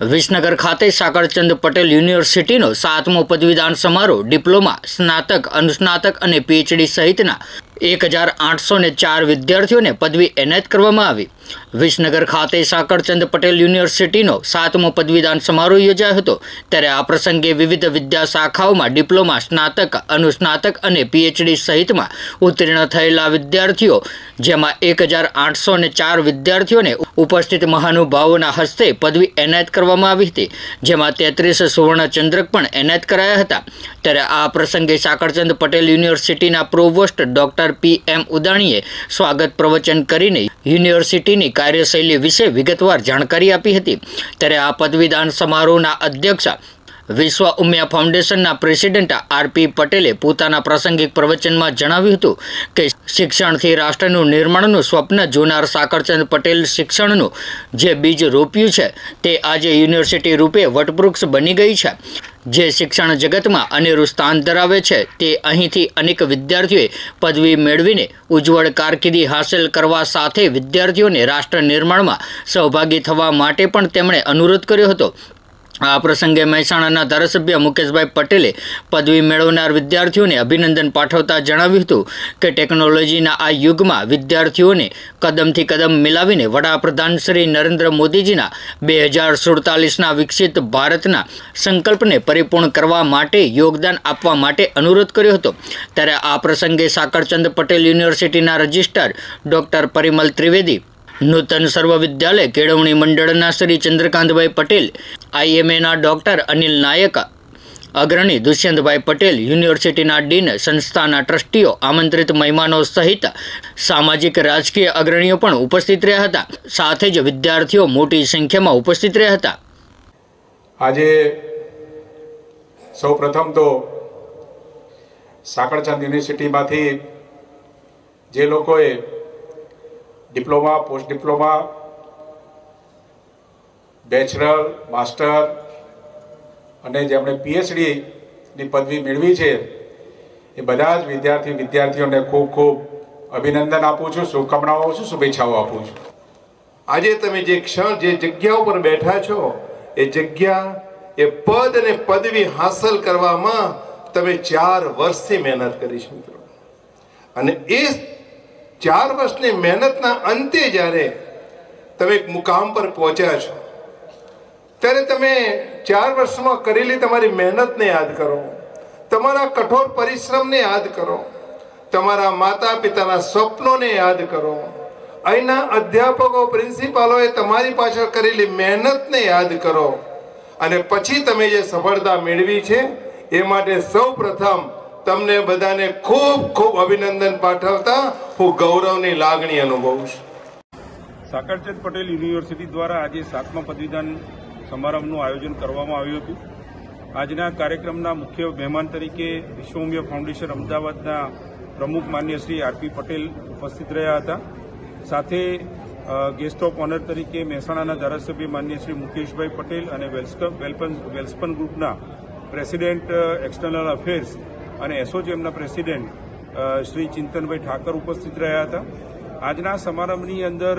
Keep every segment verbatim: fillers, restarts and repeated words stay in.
વિસનગર ખાતે સાકરચંદ પટેલ યુનિવર્સિટીનો સાતમો પદવીદાન સમારોહ ડિપ્લોમા, સ્નાતક, અનુસ્નાતક અને પીએચડી સહિતના એક હજાર આઠસો ને ચાર વિદ્યાર્થીઓને પદવી એનાયત કરવામાં આવી। વિસનગર ખાતે સાકરચંદ પટેલ યુનિવર્સિટીનો સાતમો પદવીદાન સમારોહ યોજાયો હતો। ત્યારે આ પ્રસંગે વિવિધ વિદ્યા શાખાઓમાં ડિપ્લોમા, સ્નાતક, અનુસ્નાતક અને પીએચડી સહિતમાં ઉત્તીર્ણ થયેલા વિદ્યાર્થીઓ, જેમાં એક હજાર આઠસો ને ચાર વિદ્યાર્થીઓને ઉપસ્થિત મહાનુભાવોના હસ્તે પદવી એનાયત કરવામાં આવી હતી, જેમાં તેત્રીસ સુવર્ણ ચંદ્રક પણ એનાયત કરાયા હતા। ત્યારે આ પ્રસંગે સાકરચંદ પટેલ યુનિવર્સિટીના પ્રોવોસ્ટ ડોક્ટર પી એમ ઉદાણીએ સ્વાગત પ્રવચન કરીને યુનિવર્સિટીની કાર્યશૈલી વિશે વિગતવાર જાણકારી આપી હતી। ત્યારે આ પદવીદાન સમારોહના અધ્યક્ષ વિશ્વ ઉમિયા ફાઉન્ડેશનના પ્રેસિડેન્ટ આર પી પટેલે પોતાના પ્રાસંગિક પ્રવચનમાં જણાવ્યું હતું કે શિક્ષણથી રાષ્ટ્રનું નિર્માણનું સ્વપ્ન જોનાર સાકરચંદ પટેલ શિક્ષણનું જે બીજ રોપ્યું છે તે આજે યુનિવર્સિટી રૂપે વટવૃક્ષ બની ગઈ છે, જે શિક્ષણ જગતમાં અનેરું સ્થાન ધરાવે છે। તે અહીંથી અનેક વિદ્યાર્થીઓએ પદવી મેળવીને ઉજ્જવળ કારકિર્દી હાંસલ કરવા સાથે વિદ્યાર્થીઓને રાષ્ટ્ર નિર્માણમાં સહભાગી થવા માટે પણ તેમણે અનુરોધ કર્યો હતો। આ પ્રસંગે મહેસાણાના ધારાસભ્ય મુકેશભાઈ પટેલે પદવી મેળવનાર વિદ્યાર્થીઓને અભિનંદન પાઠવતા જણાવ્યું હતું કે ટેકનોલોજીના આ યુગમાં વિદ્યાર્થીઓને કદમથી કદમ મિલાવીને વડાપ્રધાન શ્રી નરેન્દ્ર મોદીજીના બે હજાર સુડતાલીસના વિકસિત ભારતના સંકલ્પને પરિપૂર્ણ કરવા માટે યોગદાન આપવા માટે અનુરોધ કર્યો હતો। ત્યારે આ પ્રસંગે સાકરચંદ પટેલ યુનિવર્સિટીના રજિસ્ટ્રાર ડોક્ટર પરિમલ ત્રિવેદી, નૂતન સર્વ વિદ્યાલય કેળવણી મંડળના શ્રી ચંદ્રકાંતભાઈ પટેલ, આઈએમએના ડોક્ટર અનિલ નાયક, અગ્રણી દુષ્યંતભાઈ પટેલ, યુનિવર્સિટીના ડીન, સંસ્થાના ટ્રસ્ટીઓ, આમંત્રિત મહેમાનો સહિત સામાજિક રાજકીય અગ્રણીઓ પણ ઉપસ્થિત રહ્યા હતા। સાથે જ વિદ્યાર્થીઓ મોટી સંખ્યામાં ઉપસ્થિત રહ્યા હતા। આજે સૌ પ્રથમ તો સાકરચંદ યુનિવર્સિટીમાંથી જે લોકોએ diploma, post diploma, bachelor, master અને જેમણે પીએચડીની પદવી મેળવી છે એ બધા જ વિદ્યાર્થી વિદ્યાર્થીઓને ખૂબ ખૂબ અભિનંદન આપું છું, શુભકામનાઓ આપું છું, શુભેચ્છાઓ આપું છું। આજે તમે જે ક્ષણ જે જગ્યા ઉપર બેઠા છો એ જગ્યા એ પદ અને પદવી હાંસલ કરવામાં તમે ચાર વર્ષથી મહેનત કરી છે મિત્રો, અને એ ચાર વર્ષની મહેનતના અંતે જ્યારે તમે એક મુકામ પર પહોંચ્યા છો ત્યારે તમે ચાર વર્ષમાં કરેલી તમારી મહેનતને યાદ કરો, તમારા કઠોર પરિશ્રમને યાદ કરો, તમારા માતા પિતાના સ્વપ્નોને યાદ કરો, અહીંના અધ્યાપકો, પ્રિન્સિપાલોએ તમારી પાછળ કરેલી મહેનતને યાદ કરો, અને પછી તમે જે સફળતા મેળવી છે એ માટે સૌ પ્રથમ તમને બધાને ખૂબ ખૂબ અભિનંદન પાઠવતા હું ગૌરવની લાગણી અનુભવું છું। સાકરચંદ પટેલ યુનિવર્સિટી દ્વારા આજે સાતમા પદવીદાન સમારંભનું આયોજન કરવામાં આવ્યું હતું। આજના કાર્યક્રમના મુખ્ય મહેમાન તરીકે વિશ્વ ઉમિયા ફાઉન્ડેશન અમદાવાદના પ્રમુખ માન્ય શ્રી આર પી પટેલ ઉપસ્થિત રહ્યા હતા। સાથે ગેસ્ટ ઓફ ઓનર તરીકે મહેસાણાના ધારાસભ્ય માન્ય શ્રી મુકેશભાઈ પટેલ અને વેલ્સપન વેલ્સપન ગ્રુપના પ્રેસિડેન્ટ એક્સટર્નલ અફેર્સ અને એસોચેમના પ્રેસિડેન્ટ શ્રી ચિંતનભાઈ ઠાકર ઉપસ્થિત રહ્યા હતા। આજના સમારંભની અંદર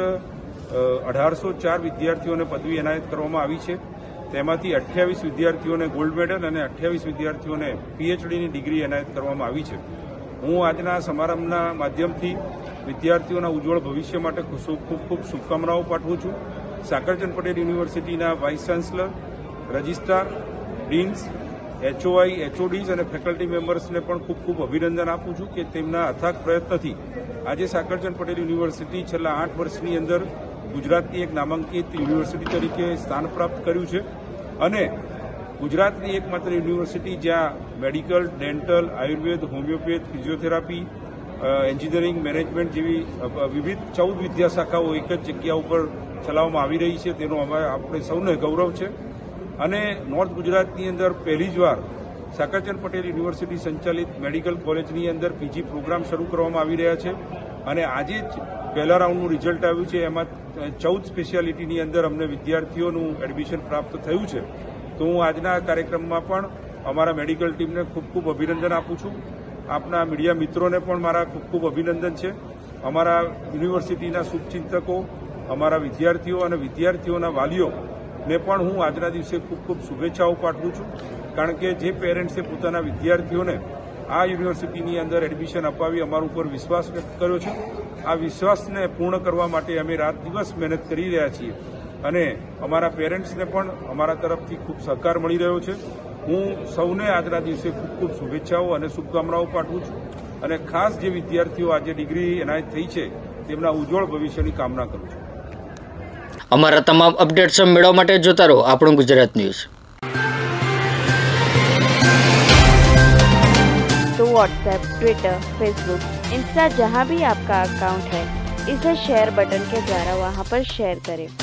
અઢારસો ચાર વિદ્યાર્થીઓને પદવી એનાયત કરવામાં આવી છે। તેમાંથી અઠ્યાવીસ વિદ્યાર્થીઓને ગોલ્ડ મેડલ અને અઠ્યાવીસ વિદ્યાર્થીઓને પીએચડીની ડિગ્રી એનાયત કરવામાં આવી છે। હું આજના સમારંભના માધ્યમથી વિદ્યાર્થીઓના ઉજ્જવળ ભવિષ્ય માટે ખૂબ ખૂબ શુભકામનાઓ પાઠવું છું। સાકરચંદ પટેલ યુનિવર્સિટીના vice chancellor, registrar, deans, HOI, HODs અને ફેકલ્ટી મેમ્બર્સને પણ ખૂબ ખૂબ અભિનંદન આપું છું કે તેમના અથાગ પ્રયત્નથી આજે સાકરચંદ પટેલ યુનિવર્સિટી છેલ્લા આઠ વર્ષની અંદર ગુજરાતની એક નામાંકિત યુનિવર્સિટી તરીકે સ્થાન પ્રાપ્ત કર્યું છે, અને ગુજરાતની એકમાત્ર યુનિવર્સિટી જ્યાં medical, dental, ayurveda, homeopath, physiotherapy, engineering, management જેવી વિવિધ ચૌદ વિદ્યા શાખાઓ એક જ જગ્યા ઉપર ચલાવવામાં આવી રહી છે, તેનો અમે આપણે સૌને ગૌરવ છે। અને નોર્થ ગુજરાતની અંદર પહેલી જ વાર સાકરચંદ પટેલ યુનિવર્સિટી સંચાલિત મેડિકલ કોલેજની અંદર પીજી પ્રોગ્રામ શરૂ કરવામાં આવી રહ્યા છે, અને આજે જ પહેલા રાઉન્ડનું રિઝલ્ટ આવ્યું છે, એમાં ચૌદ સ્પેશિયાલિટીની અંદર અમને વિદ્યાર્થીઓનું એડમિશન પ્રાપ્ત થયું છે। તો હું આજના કાર્યક્રમમાં પણ અમારા મેડિકલ ટીમને ખૂબ ખૂબ અભિનંદન આપું છું। આપના મીડિયા મિત્રોને પણ મારા ખૂબ ખૂબ અભિનંદન છે। અમારા યુનિવર્સિટીના શુભચિંતકો, અમારા વિદ્યાર્થીઓ અને વિદ્યાર્થીઓના વાલીઓ ને પણ હું આજના દિવસે ખૂબ ખૂબ શુભેચ્છાઓ પાઠવું છું, કારણ કે જે પેરેન્ટ્સે પોતાના વિદ્યાર્થીઓને આ યુનિવર્સિટીની અંદર એડમિશન અપાવી અમારા ઉપર વિશ્વાસ વ્યક્ત કર્યો છે, આ વિશ્વાસને પૂર્ણ કરવા માટે અમે રાત દિવસ મહેનત કરી રહ્યા છીએ અને અમારા પેરેન્ટ્સને પણ અમારા તરફથી ખૂબ સહકાર મળી રહ્યો છે. હું સૌને આજના દિવસે ખૂબ ખૂબ શુભેચ્છાઓ અને શુભકામનાઓ પાઠવું છું અને ખાસ જે વિદ્યાર્થીઓ આજે ડિગ્રી એનાયત થઈ છે તેમના ઉજ્જવળ ભવિષ્યની કામના કરું છું. અમારા તમામ અપડેટ્સ મેળવવા માટે જોતા રહો આપણું ગુજરાત ન્યૂઝ. तो व्हाट्सएप, ट्विटर, फेसबुक, इंस्टा जहाँ भी आपका अकाउंट है, इसे शेयर बटन के द्वारा वहाँ पर शेयर करें.